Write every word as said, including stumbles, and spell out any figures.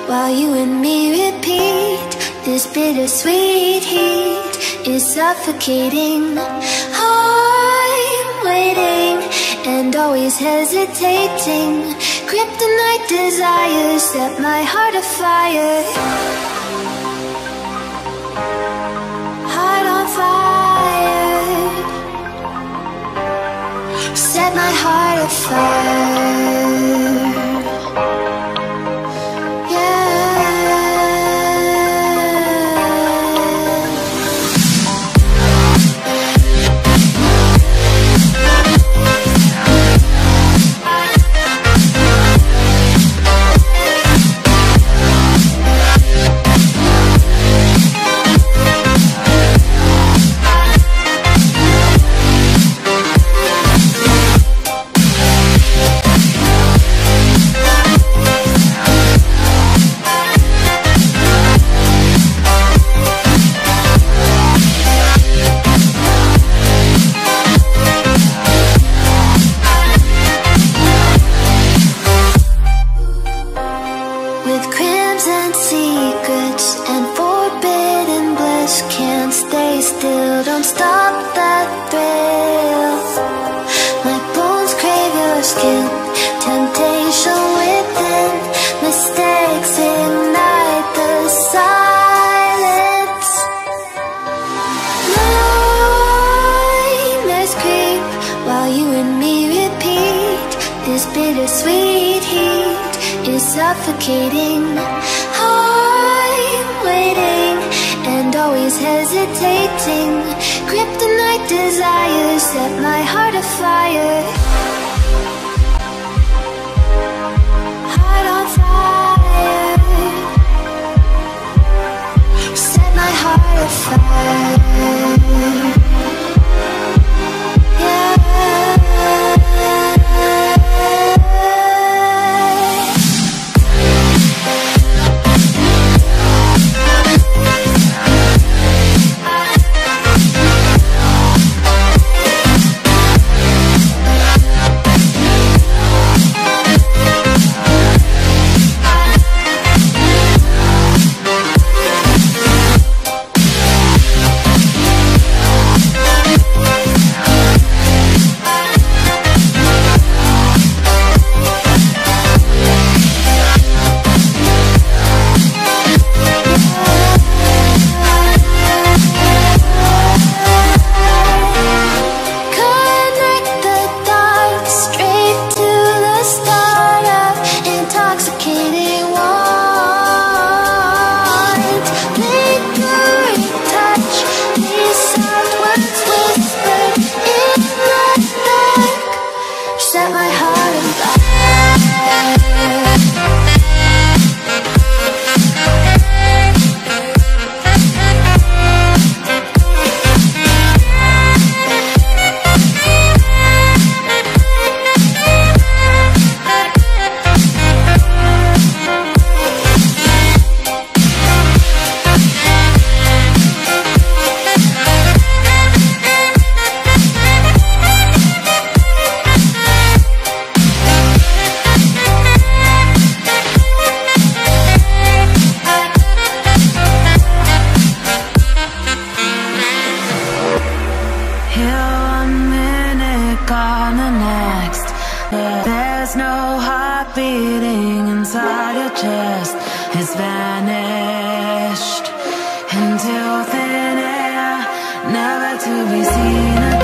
while you and me repeat. This bittersweet heat is suffocating. I'm waiting and always hesitating. Kryptonite desires set my heart afire. Heart on fire. Set my heart afire. Don't stop that thrill. My bones crave your skin. Temptation within. Mistakes ignite the silence. Nightmares creep while you and me repeat. This bittersweet heat is suffocating. I'm waiting and always hesitating. Kryptonite desires set my heart afire. Heart on fire. Set my heart afire. Yeah. There's no heart beating inside your chest. It's vanished into thin air, never to be seen again.